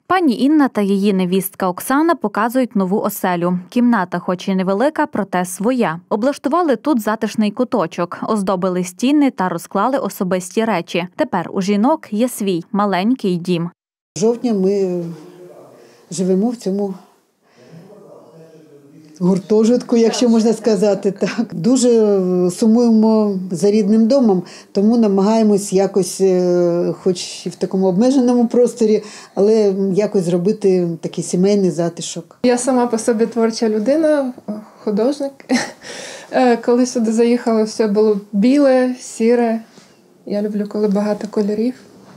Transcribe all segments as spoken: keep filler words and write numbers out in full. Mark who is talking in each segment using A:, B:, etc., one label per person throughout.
A: Пані Інна та її невістка Оксана показують нову оселю. Кімната хоч і невелика, проте своя. Облаштували тут затишний куточок, оздобили стіни та розклали особисті речі. Тепер у жінок є свій маленький дім.
B: З жовтня ми живемо в цьому гуртожитку, якщо можна сказати так. Дуже сумуємо за рідним домом, тому намагаємось якось, хоч і в такому обмеженому просторі, але якось зробити такий сімейний затишок.
C: Я сама по собі творча людина, художник. Коли сюди заїхала, все було біле, сіре. Я люблю, коли багато кольорів.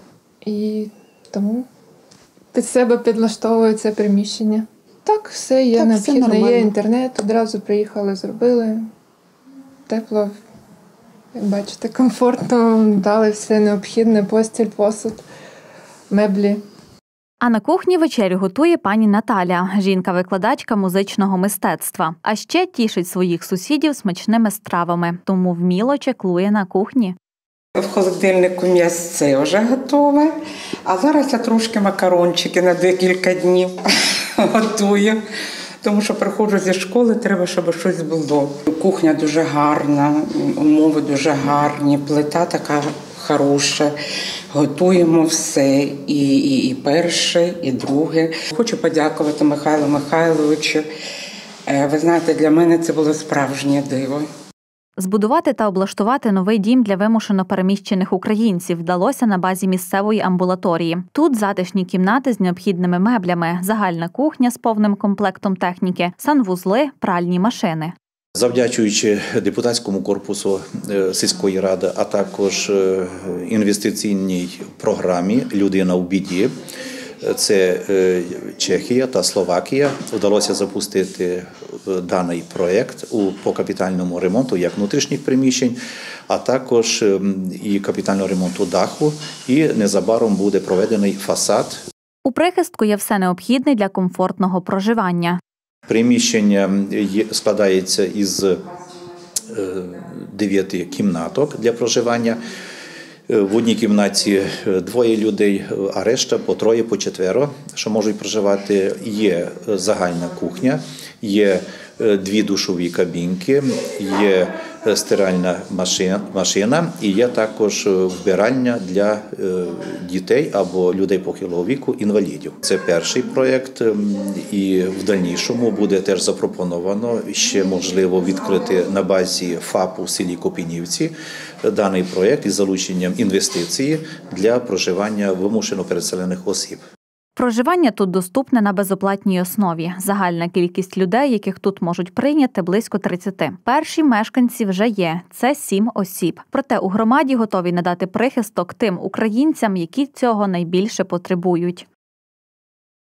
C: І тому під себе підлаштовую це приміщення. Так, все є
B: так,
C: необхідно,
B: все
C: є інтернет, одразу приїхали, зробили. Тепло, як бачите, комфортно, дали все необхідне, постіль, посуд, меблі.
A: А на кухні вечерю готує пані Наталя, жінка-викладачка музичного мистецтва. А ще тішить своїх сусідів смачними стравами, тому вміло чеклує на кухні.
D: В холодильнику м'ясце вже готове, а зараз я трошки макарончики на декілька днів готую, тому що приходжу зі школи, треба, щоб щось було. Кухня дуже гарна, умови дуже гарні, плита така хороша. Готуємо все, і, і, і перше, і друге. Хочу подякувати Михайлу Михайловичу. Ви знаєте, для мене це було справжнє диво.
A: Збудувати та облаштувати новий дім для вимушено переміщених українців вдалося на базі місцевої амбулаторії. Тут затишні кімнати з необхідними меблями, загальна кухня з повним комплектом техніки, санвузли, пральні машини.
E: Завдячуючи депутатському корпусу сільської ради, а також інвестиційній програмі «Людина в біді», це Чехія та Словакія, вдалося запустити даний проєкт по капітальному ремонту як внутрішніх приміщень, а також і капітального ремонту даху, і незабаром буде проведений фасад.
A: У прихистку є все необхідне для комфортного проживання.
E: Приміщення складається із дев'яти кімнаток для проживання. В одній кімнаті двоє людей, а решта по троє, по четверо, що можуть проживати. Є загальна кухня, є дві душові кабінки, є стиральна машина і є також вбиральня для дітей або людей похилого віку, інвалідів. Це перший проєкт, і в дальнішому буде теж запропоновано ще можливо відкрити на базі ФАПу в селі Копинівці даний проєкт із залученням інвестицій для проживання вимушено переселених осіб.
A: Проживання тут доступне на безоплатній основі. Загальна кількість людей, яких тут можуть прийняти, близько тридцяти. Перші мешканці вже є – це сім осіб. Проте у громаді готові надати прихисток тим українцям, які цього найбільше потребують.